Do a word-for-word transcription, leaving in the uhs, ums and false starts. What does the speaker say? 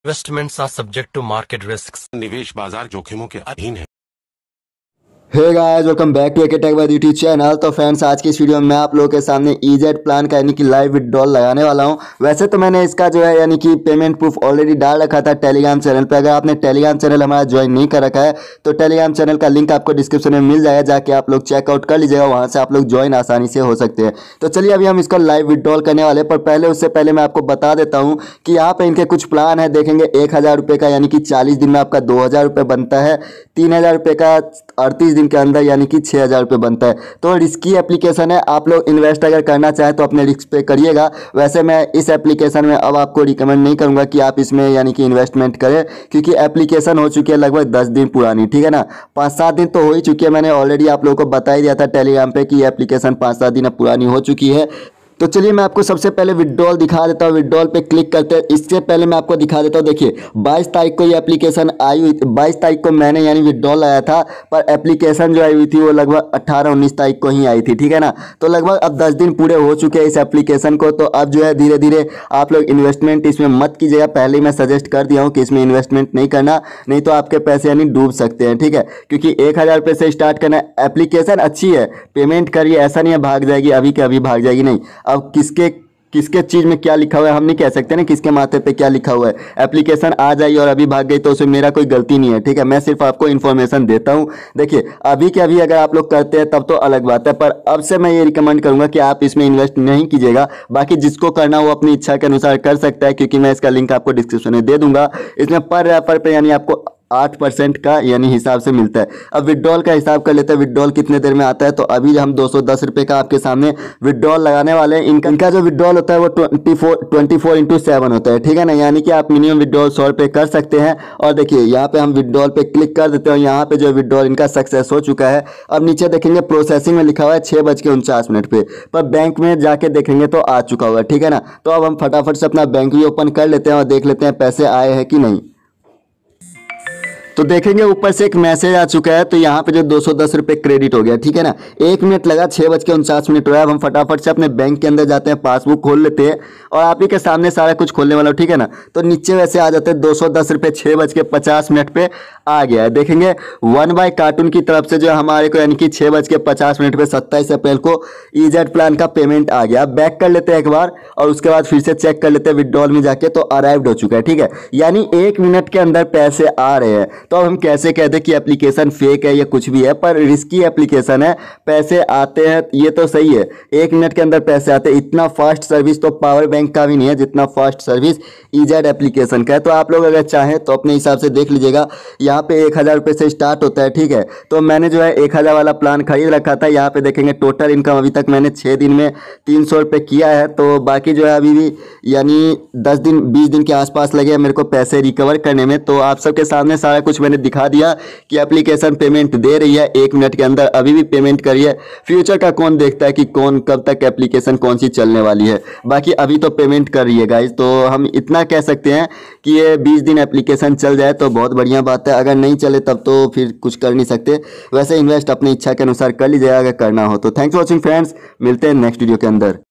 Investments are subject to market risks. निवेश बाजार जोखिमों के अधीन है। Hey guys, welcome back to AK tech by YouTube channel. तो फ्रेंड्स, आज की इस वीडियो में मैं आप लोगों के सामने ईजेड प्लान का यानी कि लाइव विड्रॉल लगाने वाला हूं। वैसे तो मैंने इसका जो है यानी कि पेमेंट प्रूफ ऑलरेडी डाल रखा था टेलीग्राम चैनल पे। अगर आपने टेलीग्राम चैनल हमारा ज्वाइन नहीं कर रखा है तो टेलीग्राम चैनल का लिंक आपको डिस्क्रिप्शन में मिल जाएगा, जाके आप लोग चेकआउट कर लीजिएगा, वहाँ से आप लोग ज्वाइन आसानी से हो सकते हैं। तो चलिए अभी हम इसका लाइव विड्रॉल करने वाले, पर पहले उससे पहले मैं आपको बता देता हूँ कि यहाँ पे इनके कुछ प्लान है। देखेंगे एक हज़ार रुपये का यानी कि चालीस दिन में आपका दो हज़ार रुपये बनता है, तीन हज़ार रुपये का अड़तीस दिन के अंदर यानी कि छः हज़ार रुपये बनता है। तो रिस्की एप्लीकेशन है, आप लोग इन्वेस्ट अगर करना चाहें तो अपने रिस्क पे करिएगा। वैसे मैं इस एप्लीकेशन में अब आपको रिकमेंड नहीं करूंगा कि आप इसमें यानी कि इन्वेस्टमेंट करें, क्योंकि एप्लीकेशन हो चुकी है लगभग दस दिन पुरानी, ठीक है ना। पाँच सात दिन तो हो ही चुकी है, मैंने ऑलरेडी आप लोगों को बता ही दिया था टेलीग्राम पे कि एप्लीकेशन पाँच सात दिन पुरानी हो चुकी है। तो चलिए मैं आपको सबसे पहले विड्रॉल दिखा देता हूँ। विड्रॉल पे क्लिक करते हैं। इससे पहले मैं आपको दिखा देता हूँ, देखिए बाईस तारीख को ये एप्लीकेशन आई हुई थी। बाईस तारीख को मैंने यानी विड्रॉल लाया था, पर एप्लीकेशन जो आई हुई थी वो लगभग अट्ठारह उन्नीस तारीख को ही आई थी, ठीक है ना। तो लगभग अब दस दिन पूरे हो चुके हैं इस एप्लीकेशन को। तो अब जो है धीरे धीरे आप लोग इन्वेस्टमेंट इसमें मत कीजिएगा। पहले ही मैं सजेस्ट कर दिया हूँ कि इसमें इन्वेस्टमेंट नहीं करना, नहीं तो आपके पैसे यानी डूब सकते हैं, ठीक है। क्योंकि एक हज़ार रुपये से स्टार्ट करना। एप्लीकेशन अच्छी है, पेमेंट करिए, ऐसा नहीं है भाग जाएगी, अभी के अभी भाग जाएगी, नहीं। अब किसके किसके चीज़ में क्या लिखा हुआ है हम नहीं कह सकते ना, किसके माथे पे क्या लिखा हुआ है। एप्लीकेशन आ जाएगी और अभी भाग गई तो उसमें मेरा कोई गलती नहीं है, ठीक है। मैं सिर्फ आपको इन्फॉर्मेशन देता हूँ। देखिए अभी के अभी अगर आप लोग करते हैं तब तो अलग बात है, पर अब से मैं ये रिकमेंड करूँगा कि आप इसमें इन्वेस्ट नहीं कीजिएगा। बाकी जिसको करना हो अपनी इच्छा के अनुसार कर सकता है, क्योंकि मैं इसका लिंक आपको डिस्क्रिप्शन में दे दूंगा। इसमें पर रेफर पे यानी आपको आठ परसेंट का यानी हिसाब से मिलता है। अब विड्रॉल का हिसाब कर लेते हैं, विड्रॉल कितने देर में आता है। तो अभी हम दो सौ दस रुपये का आपके सामने विड्रॉल लगाने वाले हैं। इनका इनका जो विड्रॉल होता है वो twenty four twenty four into seven होता है, ठीक है ना। यानी कि आप मिनिमम विड्रॉल सौ रुपये कर सकते हैं। और देखिए यहाँ पे हम विड्रॉल पे क्लिक कर देते हैं, यहाँ पे जो विड्रॉल इनका सक्सेस हो चुका है। अब नीचे देखेंगे प्रोसेसिंग में लिखा हुआ है छः बज के उनचास मिनट पे, पर बैंक में जाके देखेंगे तो आ चुका हुआ है, ठीक है ना। तो अब हम फटाफट से अपना बैंक भी ओपन कर लेते हैं और देख लेते हैं पैसे आए हैं कि नहीं। तो देखेंगे ऊपर से एक मैसेज आ चुका है, तो यहाँ पे जो दो सौ दस रुपये क्रेडिट हो गया, ठीक है ना। एक मिनट लगा, छः बज के उनचास मिनट हुआ है। अब हम फटाफट से अपने बैंक के अंदर जाते हैं, पासबुक खोल लेते हैं और आप ही के सामने सारा कुछ खोलने वाला, ठीक है ना। तो नीचे वैसे आ जाते हैं दो सौ दस रुपये छः बज के पचास मिनट पे आ गया है। देखेंगे वन बाय कार्टून की तरफ से जो हमारे को यानी कि छः बज के पचास मिनट पे सत्ताईस अप्रैल को ईजेड प्लान का पेमेंट आ गया। बैक कर लेते हैं एक बार और उसके बाद फिर से चेक कर लेते हैं विड्रॉल में जाके, तो अराइव्ड हो चुका है, ठीक है। यानी एक मिनट के अंदर पैसे आ रहे हैं। तो अब हम कैसे कहते हैं कि एप्लीकेशन फेक है या कुछ भी है, पर रिस्की एप्लीकेशन है, पैसे आते हैं ये तो सही है। एक मिनट के अंदर पैसे आते हैं। इतना फास्ट सर्विस तो पावर बैंक का भी नहीं है जितना फास्ट सर्विस ईजेड एप्लीकेशन का है। तो आप लोग अगर चाहें तो अपने हिसाब से देख लीजिएगा। यहाँ पे एक हज़ार रुपये से स्टार्ट होता है, ठीक है। तो मैंने जो है एक हज़ार वाला प्लान खरीद रखा था। यहाँ पे देखेंगे टोटल इनकम अभी तक मैंने छः दिन में तीन सौ रुपये किया है। तो बाकी जो है अभी भी यानी दस दिन बीस दिन के आसपास लगे मेरे को पैसे रिकवर करने में। तो आप सबके सामने सारा कुछ मैंने दिखा दिया कि एप्लीकेशन पेमेंट दे रही है एक मिनट के अंदर। अभी भी पेमेंट करिए। फ्यूचर का कौन देखता है कि कौन कब तक एप्लीकेशन कौन सी चलने वाली है। बाकी अभी तो पेमेंट कर रही है गाइज। तो हम इतना कह सकते हैं कि ये बीस दिन एप्लीकेशन चल जाए तो बहुत बढ़िया बात है। अगर नहीं चले तब तो फिर कुछ कर नहीं सकते। वैसे इन्वेस्ट अपनी इच्छा के अनुसार कर लीजिएगा अगर करना हो तो। थैंक्स फॉर वॉचिंग फ्रेंड्स, मिलते हैं नेक्स्ट वीडियो के अंदर।